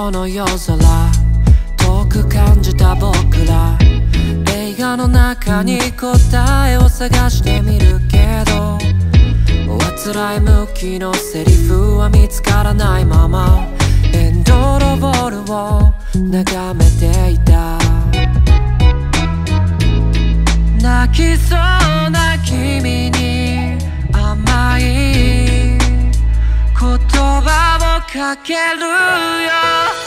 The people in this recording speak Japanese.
この夜空遠く感じた僕ら、映画の中に答えを探してみるけど、辛い向きのセリフは見つからないままエンドロールを眺めていた。泣きそうな君に甘い言葉をかけるよ。